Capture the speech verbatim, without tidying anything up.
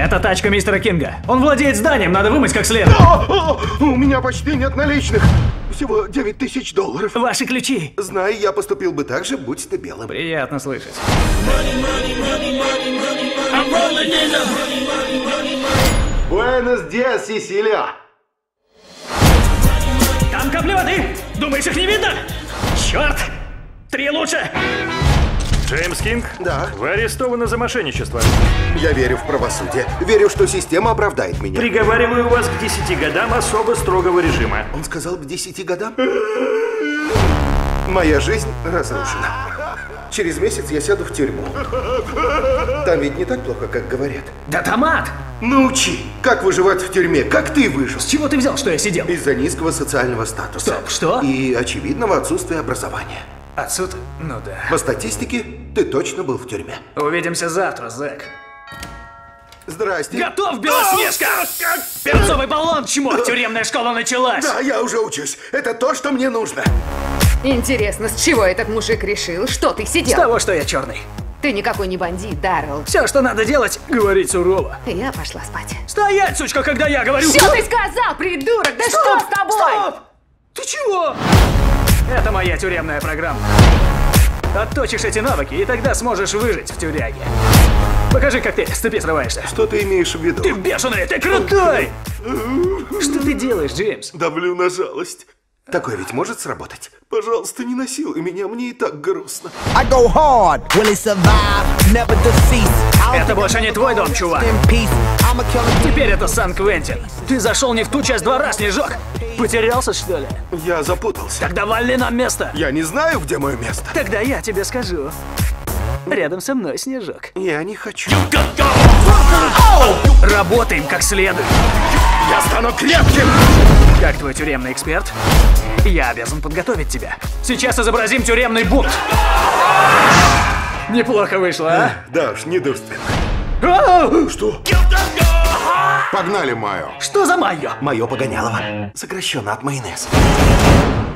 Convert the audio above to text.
Это тачка мистера Кинга. Он владеет зданием, надо вымыть как следует. О, о, у меня почти нет наличных. Всего девять тысяч долларов. Ваши ключи. Знаю, я поступил бы так же, будь ты белым. Приятно слышать. Буэнос диас, Сесилия. Там капли воды. Думаешь, их не видно? Черт! Три лучше. Джеймс Кинг? Да. Вы арестованы за мошенничество. Я верю в правосудие. Верю, что система оправдает меня. Приговариваю вас к десяти годам особо строгого режима. Он сказал к десяти годам? Моя жизнь разрушена. Через месяц я сяду в тюрьму. Там ведь не так плохо, как говорят. Да томат! Научи, как выживать в тюрьме, как ты выжил. С чего ты взял, что я сидел? Из-за низкого социального статуса. Стоп, что? И очевидного отсутствия образования. Отсюда? Ну да. По статистике, ты точно был в тюрьме. Увидимся завтра, Зэк. Здрасте. Готов, Белоснежка! Перцовый баллон, чмо! Тюремная школа началась! Да, я уже учусь. Это то, что мне нужно. Интересно, с чего этот мужик решил, что ты С сидел? того, что я черный. Ты никакой не бандит, Даррелл. Все, что надо делать, говорить сурово. Я пошла спать. Стоять, сучка, когда я говорю... Что ты сказал, придурок? Да Стоп! что с тобой? Стоп! Ты чего? Это моя тюремная программа. Отточишь эти навыки, и тогда сможешь выжить в тюряге. Покажи, как ты с цепи срываешься. Что ты имеешь в виду? Ты бешеный, ты крутой! Что ты делаешь, Джеймс? Давлю на жалость. Такое ведь может сработать? Пожалуйста, не насилуй меня, мне и так грустно. I go hard, will it survive, never deceased. Это больше не твой дом, чувак. Теперь это Сан-Квентин. Ты зашел не в ту часть двора, Снежок. Потерялся, что ли? Я запутался. Тогда вали нам место. Я не знаю, где мое место. Тогда я тебе скажу. Рядом со мной, Снежок. Я не хочу. Работаем как следует. Я стану крепким! Как твой тюремный эксперт, я обязан подготовить тебя. Сейчас изобразим тюремный бунт. Неплохо вышло, а? Да уж, недурственно. Ау! Что? Погнали, Майо. Что за майо? Мое погонялово. Сокращенно от майонез.